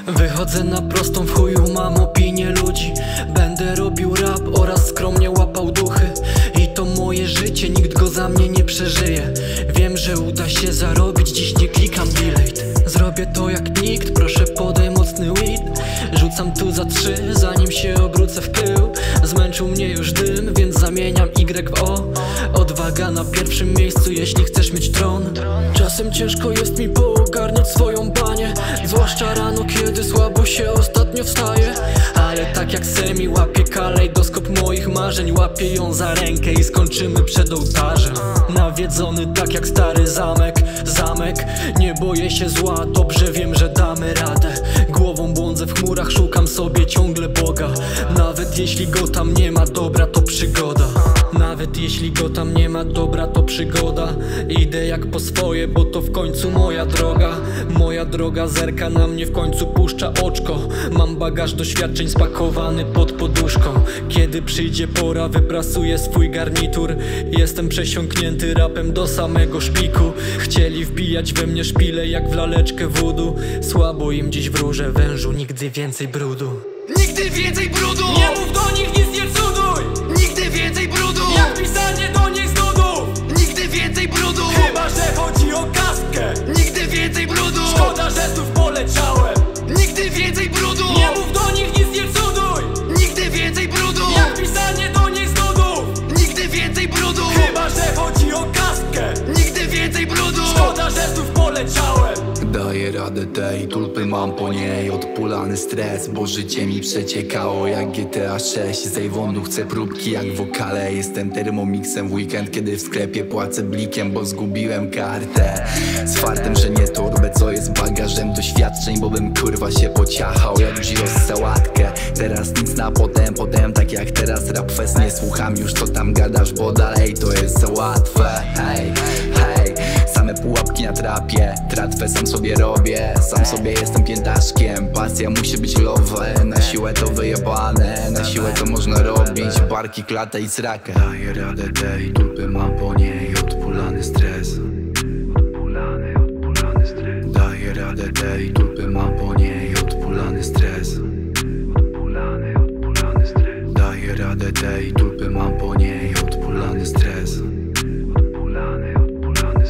Wychodzę na prostą, w chuju mam opinię ludzi. Będę robił rap oraz skromnie łapał duchy. I to moje życie, nikt go za mnie nie przeżyje. Wiem, że uda się zarobić, dziś nie klikam delete. Zrobię to jak nikt, proszę podaj mocny weed. Rzucam tu za 3, zanim się obrócę w pył. Zmęczył mnie już dym, więc zamieniam Y w O. Odwaga na pierwszym miejscu, jeśli chcesz mieć tron. Czasem ciężko jest mi poogarniać swoją banię, zwłaszcza rano, kiedy słabo się ostatnio wstaje. Ale tak jak Semi łapię kalejdoskop moich marzeń, łapię ją za rękę i skończymy przed ołtarzem. Nawiedzony tak jak stary zamek, nie boję się zła, dobrze wiem, że damy radę. Głową błądzę w chmurach, szukam sobie ciągle Boga. Nawet jeśli go tam nie ma, dobra to przygoda. Nawet jeśli go tam nie ma, dobra to przygoda. Idę jak po swoje, bo to w końcu moja droga. Moja droga zerka na mnie, w końcu puszcza oczko. Mam bagaż doświadczeń spakowany pod poduszką. Kiedy przyjdzie pora, wyprasuję swój garnitur. Jestem przesiąknięty rapem do samego szpiku. Chcieli wbijać we mnie szpile jak w laleczkę voodoo. Słabo im dziś wróżę, wężu, nigdy więcej brudu. Nigdy więcej brudu! Nie mów do nich, nic nie cuduj! Nigdy więcej brudu! Jak pisanie do nich z nudów! Nigdy więcej brudu! Chyba że chodzi o kastkę! Nigdy więcej brudu! Szkoda, że znów poleciałem! Nigdy więcej brudu! Nie mów do nich, nic nie cuduj! Nigdy więcej brudu! Jak pisanie do nich z nudów! Nigdy więcej brudu! Chyba że chodzi o kastkę! Nigdy więcej brudu! Szkoda, że znów poleciałem! Daję radę tej tulpy, mam po niej odpulany stres, bo życie mi przeciekało jak GTA 6. Z Avonu chcę próbki jak wokale. Jestem termomixem w weekend, kiedy w sklepie płacę blikiem, bo zgubiłem kartę. Z fartem, że nie torbę, co jest bagażem doświadczeń, bo bym kurwa się pociachał jak gyros sałatkę. Teraz nic na potem tak jak teraz rap fest. Nie słucham już co tam gadasz, bo dalej to jest za łatwe. Hej, hej, same pułapki na trapie. Tratwę sam sobie robię, sam sobie jestem piętaszkiem. Pasja musi być love, na siłę to wyjebane. Na siłę to można robić, barki, klatę i srakę. Daję radę tej tulpy, mam po niej odpulany stres. Daję radę tej tulpy, mam po niej odpulany stres. Daję radę tej tulpy, mam po niej odpulany stres.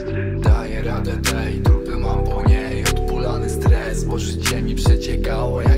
Daję radę tej tulpy, mam po niej odpulany stres, bo życie mi przeciekało jak